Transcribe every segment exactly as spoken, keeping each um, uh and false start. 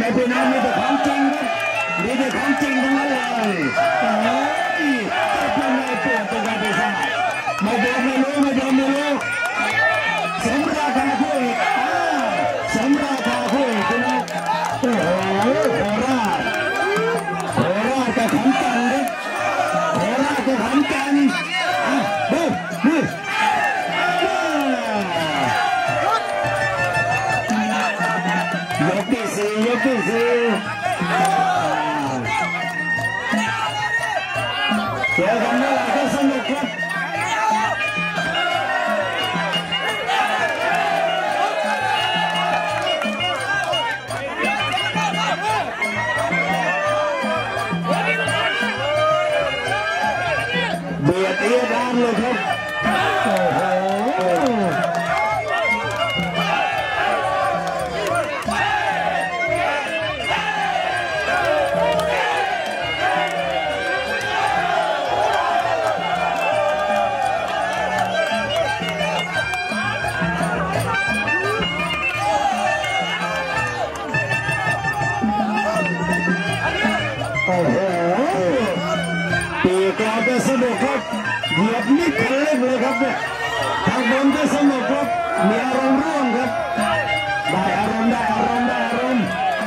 พี่น้องมีแต่ของจริงครับมีแต่ของจริงทั้งนั้นเลยโอ้ยเป็นไงเปลี่ยนเป็นไงไปซะไม่ยอมไม่รู้ไม่ยอมไม่รู้สมราคาคู่อีกสมราคาคู่อีกพี่น้องโอ้โหโคราชโคราชกับขอนแก่นครับโคราชกับขอนแก่นดูดูยกที่สี่ยกที่สี่เจอกันเมื่อไหร่ก็สนุกครับเบียดเอียดร้านเลยครับโอ้โหโอ้โหปีกเราก็สนุกครับเหยียบนิดคันเล็กเลยครับเนี่ยทางบนก็สนุกครับมีอารมณ์ร่วมครับได้อารมณ์ได้อารมณ์ได้อารมณ์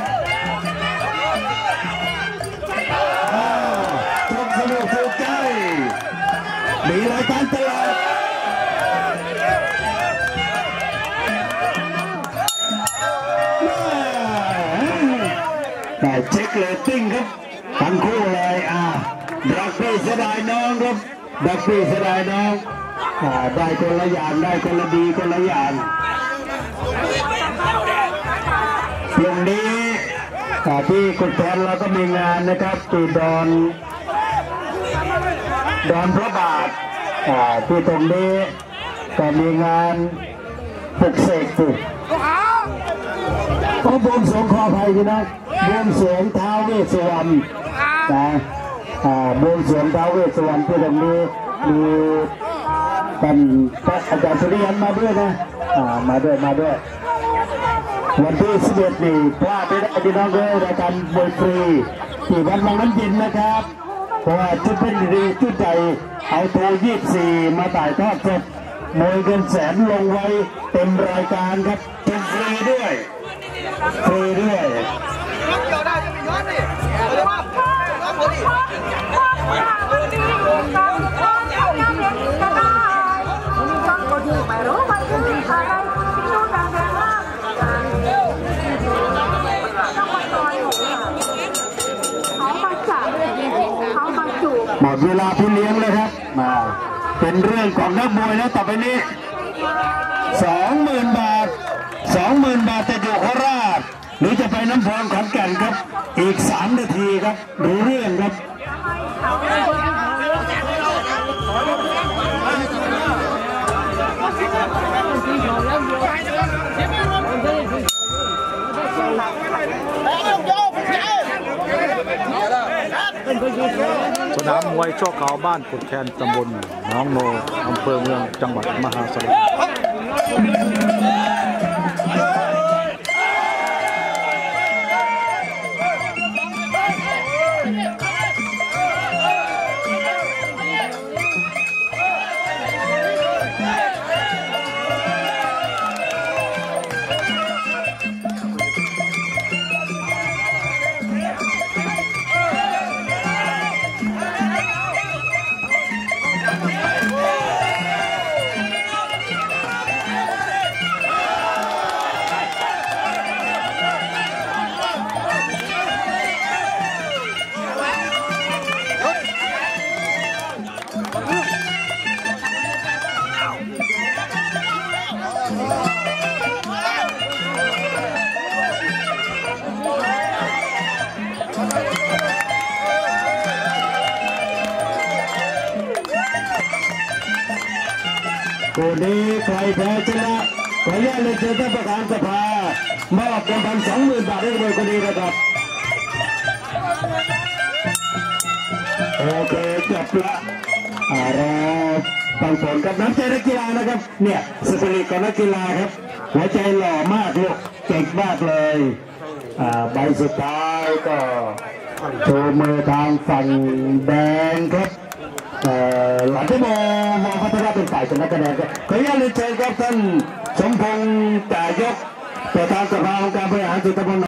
จบสนุกถูกใจมีรายการตลอดได้เช็คเรตติ้งครับทั้งคู่เลยอ่าดักพี่เสียดายน้องครับดักพี่เสียดายน้องอ่าได้คนละอย่างได้คนละดีคนละอย่างพรุ่งนี้ที่กุฎแทนเราก็มีงานนะครับที่ดอนดอนพระบาทอ่าที่ตรงนี้ก็มีงานปลุกเสกปลุกก็บวงสรวงขออภัยพี่น้องบวงสรวงท้าวเวสสุวรรณนะบวงสรวงท้าวเวสสุวรรณที่ตรงนี้มีท่านพระอาจารย์สุริยันมาด้วยนะมาด้วยมาด้วยวันที่สิบเอ็ดนี่พลาดไม่ได้พี่น้องเลยรายการมวยฟรีที่วัดบางน้ำเย็นนะครับเพราะว่าจุดเป็นดีจุดใจเอาโทรยี่สิบสี่มาถ่ายทอดสดมวยเงินแสนลงไว้เต็มรายการครับเป็นฟรีด้วยฟรีด้วยย้อนเกี่ยวได้จะไม่ย้อนดิเดี๋ยวว่าย้อนพอดีหมดเวลาพี่เลี้ยงเลยครับมาเป็นเรื่องของนักมวยแล้วต่อไปนี้สองหมื่นบาทสองหมื่นบาทจะอยู่โคราชหรือจะไปน้ำพองขอนแก่นครับอีกสามนาทีครับรู้เรื่องครับสนามมวยชั่วคราวบ้านกุฎแคนตำบลหนองโนอำเภอเมืองจังหวัดมหาสารคคู่นี้ใครแพ้ชนะขออนุญาตเลยเชิญท่านประธานสภามอบเงินพันสองหมื่นบาทให้กับคนนี้นะครับโอเคจบละอะไรบางคนกับน้ำใจนักกีฬานะครับเนี่ยสปิริตของนักกีฬาครับหัวใจหล่อมากลูกเก่งมากเลยอ่าใบสุดท้ายก็โชว์มือทางฝั่งแดงครับหลังที่มองมองพัฒนาเป็นฝ่ายชนะคะแนนครับขออนุญาตเรียนเชิญครับท่านสมพงษ์จ่ายกประธานสภาองค์การบริหารส่วนตำบล